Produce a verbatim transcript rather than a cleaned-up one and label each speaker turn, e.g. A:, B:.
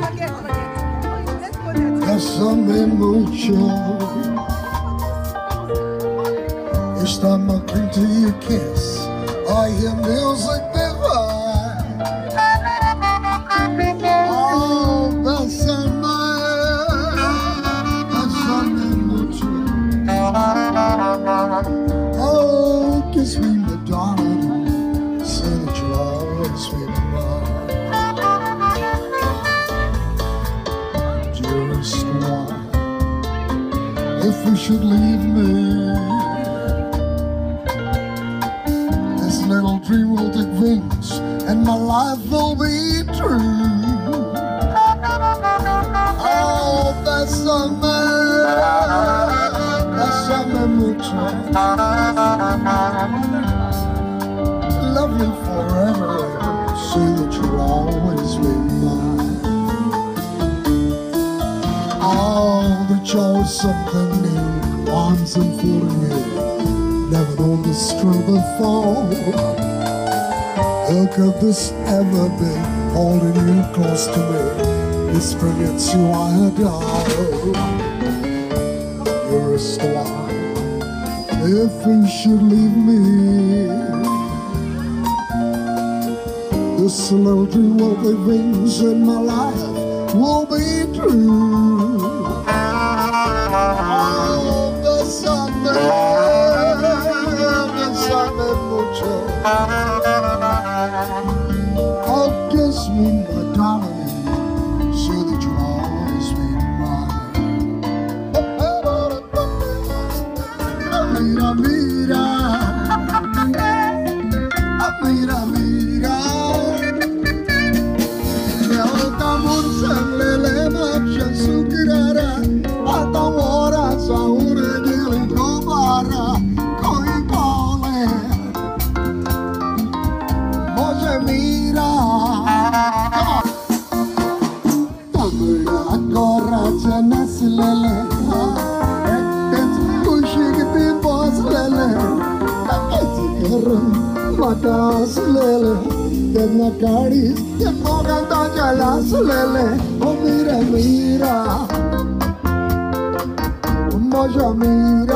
A: Bésame mucho. Each time I cling to your kiss, I hear music divine. Oh, bésame, bésame mucho. Oh, kiss me, my darling, say that you'll always be mine. Dearest one, if we should leave me, this little dream will take wings and my life will be true. Oh, bésame, bésame mucho. Love me forever, say that you'll always be mine. Oh, the joy is something new, arms enfolding you, never known this strength before. How could this ever be, holding you close to me, whispering it's you I adore. Dearest one, if you should leave me, this little dream will be wings and my life will be true. Oh, bésame, bésame mucho. Oh, kiss me, my darling, say that you'll always be mine. Mira, mira, mira, mira. Lele macha sukirara, ata wara saure dili dobara, koi pole, moje mira. Tamura kora chanas lele, ektet kushik di boss lele, taketi kerum matas lele. Jedna caris, que pongan doña las lele. Oh, mira, mira, moja mira.